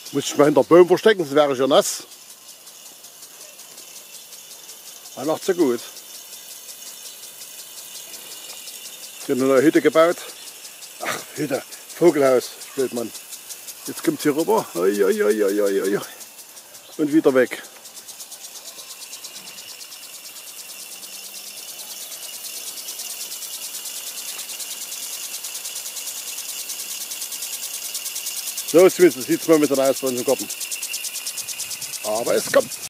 Muss ich mal hinter Baum verstecken, sonst wäre ich ja nass. Er macht so gut. Hier eine neue Hütte gebaut. Ach, Hütte, Vogelhaus, spielt man. Jetzt kommt es hier rüber. Oi, oi, oi, oi, oi, oi. Und wieder weg. So sieht es momentan aus bei uns im Garten. Aber es kommt.